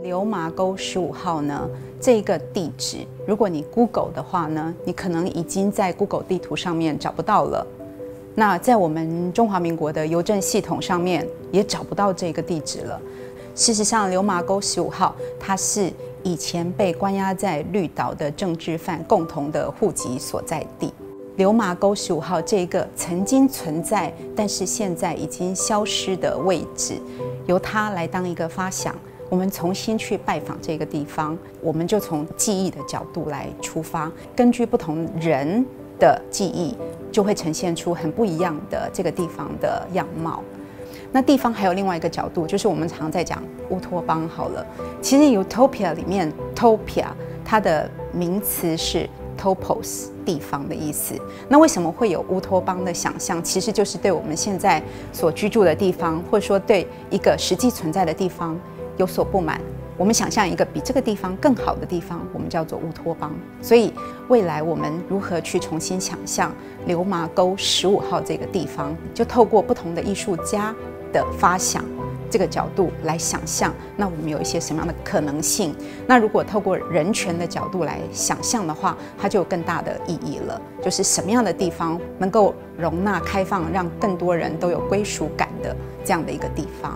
流麻沟15号呢，这个地址，如果你 Google 的话呢，你可能已经在 Google 地图上面找不到了。那在我们中华民国的邮政系统上面也找不到这个地址了。事实上，流麻沟15号它是以前被关押在绿岛的政治犯共同的户籍所在地。流麻沟15号这个曾经存在，但是现在已经消失的位置，由它来当一个发想。我们重新去拜访这个地方，我们就从记忆的角度来出发，根据不同人的记忆，就会呈现出很不一样的这个地方的样貌。那地方还有另外一个角度，就是我们常在讲乌托邦好了。其实 Utopia 里面 Topia 它的名词是 Topos 地方的意思。那为什么会有乌托邦的想象？其实就是对我们现在所居住的地方，或者说对一个实际存在的地方有所不满，我们想象一个比这个地方更好的地方，我们叫做乌托邦。所以未来我们如何去重新想象流麻沟15号这个地方，就透过不同的艺术家的发想这个角度来想象，那我们有一些什么样的可能性？那如果透过人权的角度来想象的话，它就有更大的意义了。就是什么样的地方能够容纳开放，让更多人都有归属感的这样的一个地方。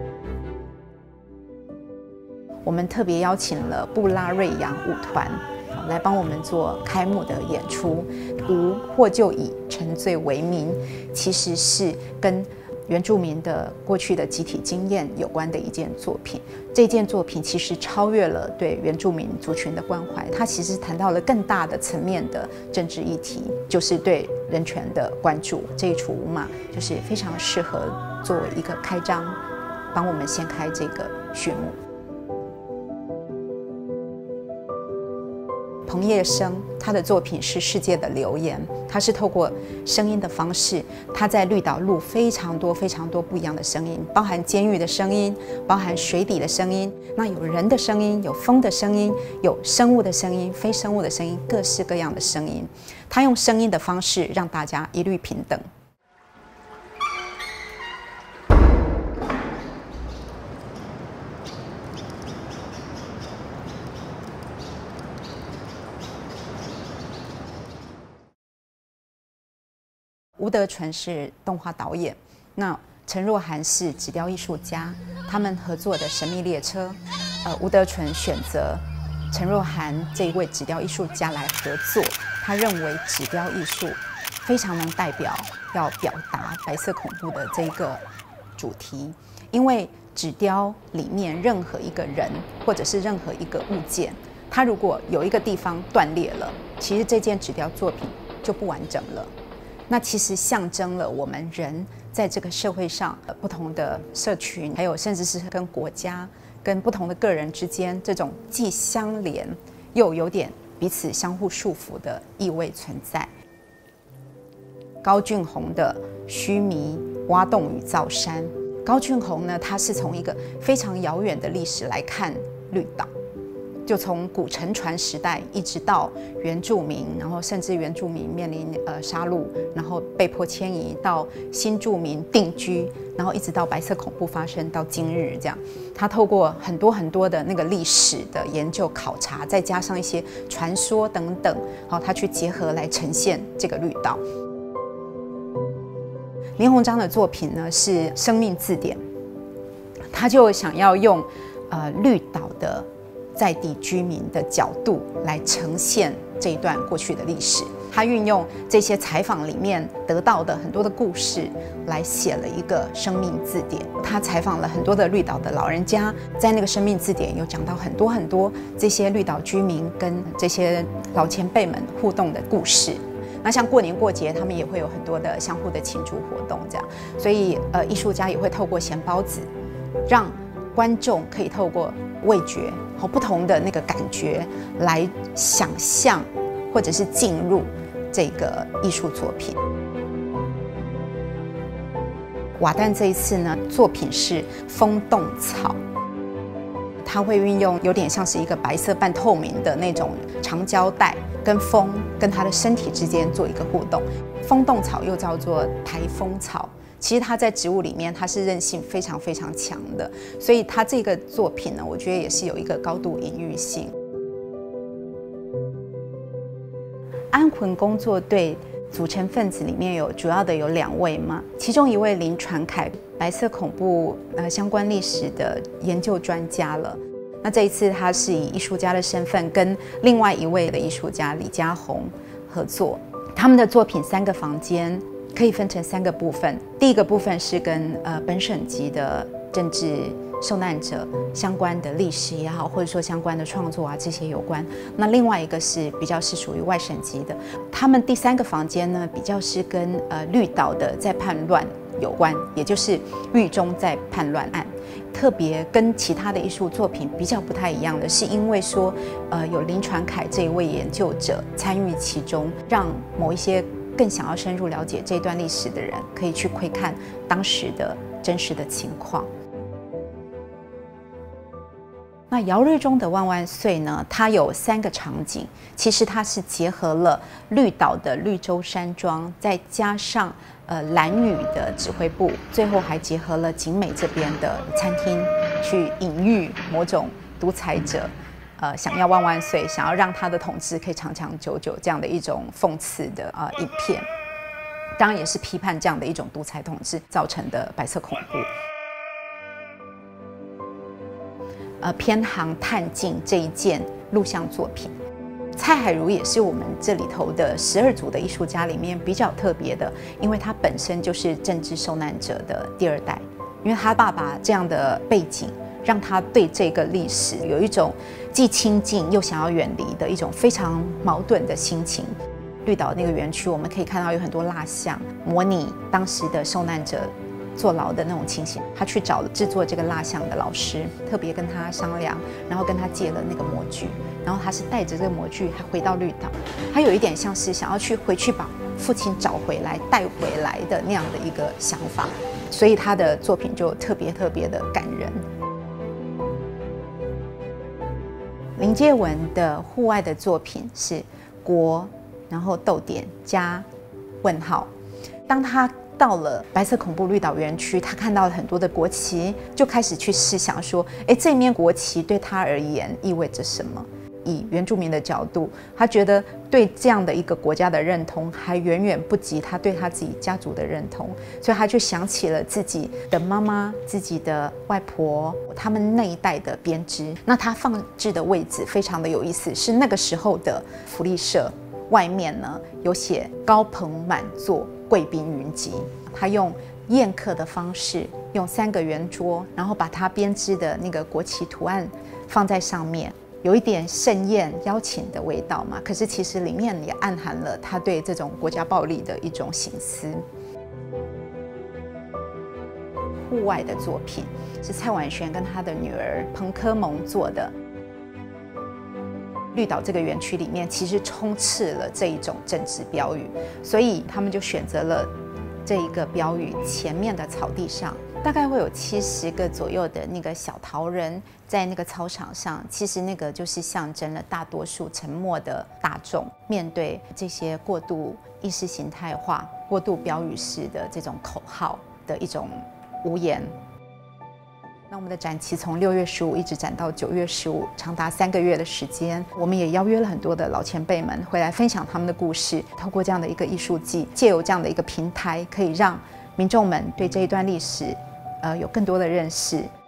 我们特别邀请了布拉瑞扬舞团来帮我们做开幕的演出。无或就以沉醉为名，其实是跟原住民的过去的集体经验有关的一件作品。这件作品其实超越了对原住民族群的关怀，它其实谈到了更大的层面的政治议题，就是对人权的关注。这一出舞马就是非常适合作为一个开张，帮我们掀开这个序幕。彭业生他的作品是世界的留言，他是透过声音的方式，他在绿岛录非常多不一样的声音，包含监狱的声音，包含水底的声音，那有人的声音，有风的声音，有生物的声音，非生物的声音，各式各样的声音。他用声音的方式让大家一律平等。吴德纯是动画导演，那陈若涵是纸雕艺术家，他们合作的《神秘列车》，吴德纯选择陈若涵这一位纸雕艺术家来合作，他认为纸雕艺术非常能代表要表达白色恐怖的这个主题，因为纸雕里面任何一个人或者是任何一个物件，它如果有一个地方断裂了，其实这件纸雕作品就不完整了。那其实象征了我们人在这个社会上不同的社群，还有甚至是跟国家、跟不同的个人之间这种既相连又有点彼此相互束缚的意味存在。高俊宏的须弥、挖洞与造山。高俊宏呢，他是从一个非常遥远的历史来看绿岛。就从古沉船时代一直到原住民，然后甚至原住民面临杀戮，然后被迫迁移到新住民定居，然后一直到白色恐怖发生到今日这样。他透过很多的那个历史的研究考察，再加上一些传说等等，好，他去结合来呈现这个绿岛。林鸿章的作品呢是《生命字典》，他就想要用绿岛的在地居民的角度来呈现这一段过去的历史。他运用这些采访里面得到的很多的故事来写了一个生命字典。他采访了很多的绿岛的老人家，在那个生命字典有讲到很多这些绿岛居民跟这些老前辈们互动的故事。那像过年过节，他们也会有很多的相互的庆祝活动这样。所以艺术家也会透过咸包子，让观众可以透过味觉和不同的那个感觉来想象或者是进入这个艺术作品。瓦旦这一次呢，作品是风动草，它会运用有点像是一个白色半透明的那种长胶带，跟风跟它的身体之间做一个互动。风动草又叫做台风草， 其实他在植物里面他是韧性非常非常强的，所以他这个作品呢，我觉得也是有一个高度隐喻性。安魂工作队组成分子里面主要的有2位嘛，其中一位林传凯，白色恐怖相关历史的研究专家了。那这一次他是以艺术家的身份跟另外一位的艺术家李嘉宏合作，他们的作品3个房间可以分成3个部分。第一个部分是跟本省级的政治受难者相关的历史也好，或者说相关的创作啊这些有关。那另外一个是比较是属于外省级的，他们第3个房间呢比较是跟绿岛的在叛乱有关，也就是狱中在叛乱案。特别跟其他的艺术作品比较不太一样的是，因为说有林传凯这一位研究者参与其中，让某一些更想要深入了解这段历史的人可以去窥看当时的真实的情况。那姚瑞中的万万岁呢，它有3个场景，其实它是结合了绿岛的绿洲山庄，再加上兰屿的指挥部，最后还结合了景美这边的餐厅，去隐喻某种独裁者想要万万岁，想要让他的统治可以长长久久这样的一种讽刺的影片，当然也是批判这样的一种独裁统治造成的白色恐怖。偏航探镜这一件录像作品，蔡海如也是我们这里头的12组的艺术家里面比较特别的，因为他本身就是政治受难者的第2代，因为他爸爸这样的背景，让他对这个历史有一种既亲近又想要远离的一种非常矛盾的心情。绿岛那个园区，我们可以看到有很多蜡像，模拟当时的受难者坐牢的那种情形。他去找制作这个蜡像的老师，特别跟他商量，然后跟他借了那个模具，然后他是带着这个模具还回到绿岛，他有一点像是想要回去把父亲找回来带回来的那样的一个想法，所以他的作品就特别特别的感人。林介文的户外的作品是国，然后逗点加问号。当他到了白色恐怖绿岛园区，他看到了很多的国旗，就开始去试想说，这面国旗对他而言意味着什么？以原住民的角度，他觉得对这样的一个国家的认同，还远远不及他对他自己家族的认同，所以他就想起了自己的妈妈、自己的外婆，他们那一代的编织。那他放置的位置非常的有意思，是那个时候的福利社外面呢有写高朋满座，贵宾云集。他用宴客的方式，用3个圆桌，然后把他编织的那个国旗图案放在上面。有一点盛宴邀请的味道嘛，可是其实里面也暗含了他对这种国家暴力的一种省思。户外的作品是蔡婉璇跟他的女儿彭科蒙做的。绿岛这个园区里面其实充斥了这一种政治标语，所以他们就选择了这一个标语前面的草地上，大概会有70个左右的那个小桃人在那个操场上，其实那个就是象征了大多数沉默的大众面对这些过度意识形态化、过度标语式的这种口号的一种无言。那我们的展期从6月15一直展到9月15，长达3个月的时间。我们也邀约了很多的老前辈们回来分享他们的故事，透过这样的一个艺术季，借由这样的一个平台，可以让民众们对这一段历史有更多的认识。